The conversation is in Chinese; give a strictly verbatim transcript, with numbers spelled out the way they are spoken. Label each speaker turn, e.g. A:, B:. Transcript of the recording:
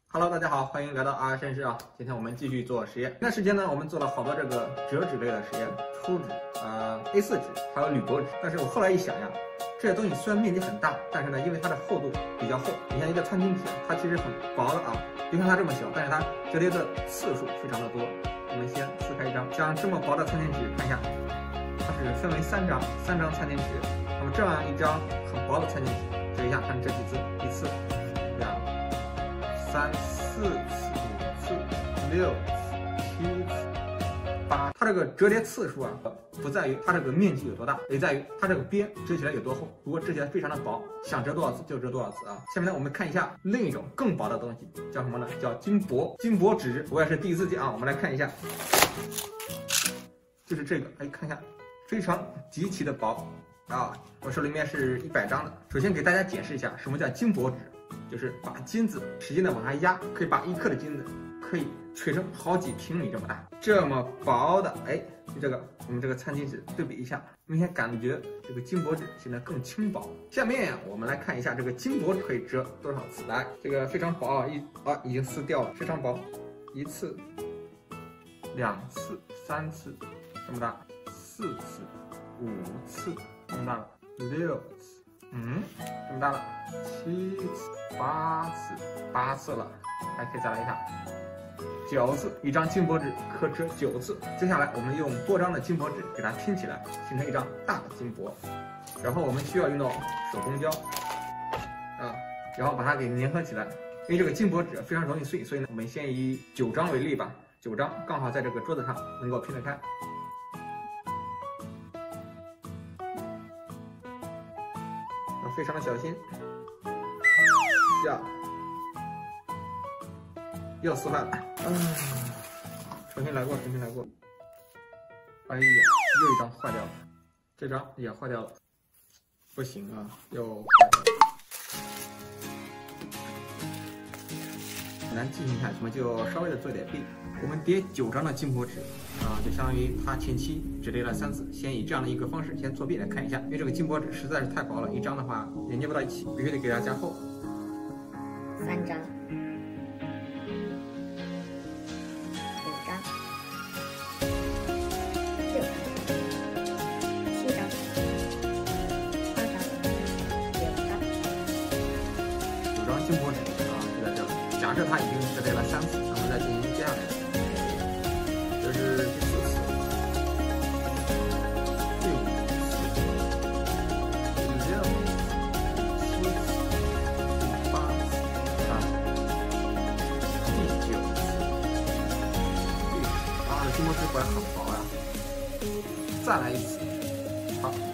A: Hello， 大家好，欢迎来到阿绅士啊！今天我们继续做实验。那时间呢，我们做了好多这个折纸类的实验，粗纸、呃 A 四 纸，还有铝箔纸。但是我后来一想呀，这些东西虽然面积很大，但是呢，因为它的厚度比较厚，你像一个餐巾纸，它其实很薄的啊，别看它这么小，但是它折叠的次数非常的多。我们先撕开一张，像这么薄的餐巾纸，看一下，它是分为三张，三张餐巾纸。那么这样一张很薄的餐巾纸，折一下，看这几次，一次、两。三四次、五次、六次、七次、八，它这个折叠次数啊，不在于它这个面积有多大，也在于它这个边折起来有多厚。如果折起来非常的薄，想折多少次就折多少次啊。下面呢，我们看一下另一种更薄的东西，叫什么呢？叫金箔。金箔纸，我也是第一次见啊。我们来看一下，就是这个，哎，看一下，非常极其的薄啊。我手里面是一百张的。首先给大家解释一下，什么叫金箔纸。就是把金子使劲的往下压，可以把一克的金子可以吹成好几平米这么大，这么薄的，哎，就这个我们这个餐巾纸对比一下，明显感觉这个金箔纸现在更轻薄。下面呀，我们来看一下这个金箔纸可以折多少次。来，这个非常薄啊，一啊已经撕掉了，非常薄，一次、两次、三次这么大，四次、五次这么大了，六次。嗯，这么大了，七次、八次，八次了，还可以再来一下，九次，一张金箔纸可折九次。接下来我们用多张的金箔纸给它拼起来，形成一张大的金箔。然后我们需要用到手工胶，啊，然后把它给粘合起来。因为这个金箔纸非常容易碎，所以呢，我们先以九张为例吧，九张刚好在这个桌子上能够拼得开。非常的小心，呀，又撕坏了，嗯，重新来过，重新来过。哎呀，又一张坏掉了，这张也坏掉了，不行啊，又坏掉了。很难记性看，我们就稍微的做点弊。我们叠九张的金箔纸啊，就相当于它前期只叠了三次。先以这样的一个方式先作弊来看一下，因为这个金箔纸实在是太薄了，一张的话也粘不到一起，必须得给它加厚。
B: 三张、五张、六张、七张、八张、九张。
A: 九张金箔纸啊，就在这了。假设它已经折叠了三次，咱们再进行接下来。这是第四次、第五次、第六次、第七次、第八次、啊，第九次、第十。啊，这金箔纸果然很薄呀！再来一次，好。